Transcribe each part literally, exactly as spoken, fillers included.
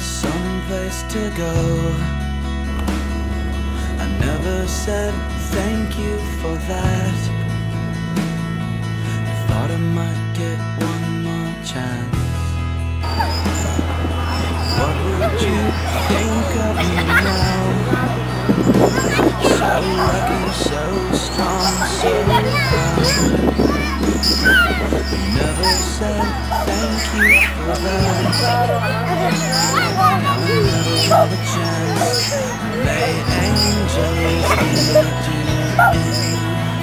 someplace to go. I never said thank you for that. I thought I might get one more chance. What would you think of me now? So lucky, so strong, so proud. You never said thank you for that. Now I never have a chance. May angels lead you in.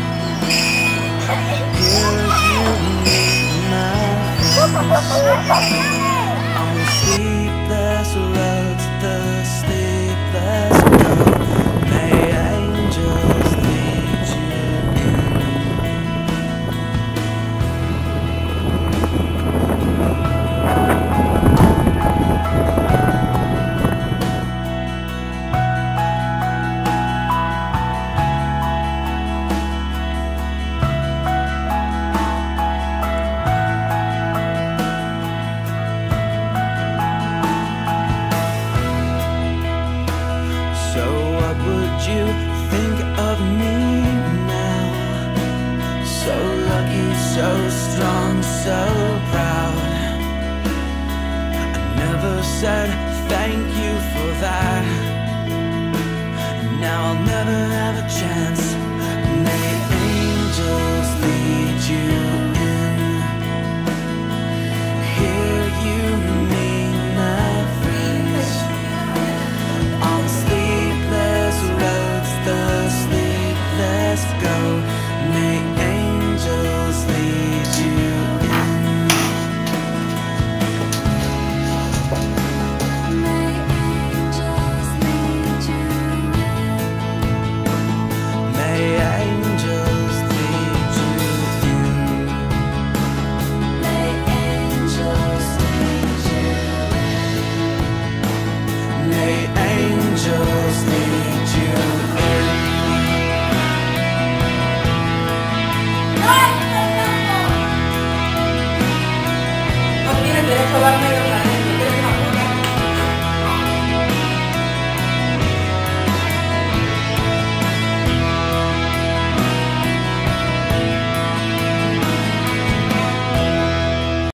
Here you meet my friends. On the sleepless roads, the sleepless road. May angels lead you in. So what would you think of me now? So lucky, so strong, so proud. I never said thank you for that. And now I'll never have a chance.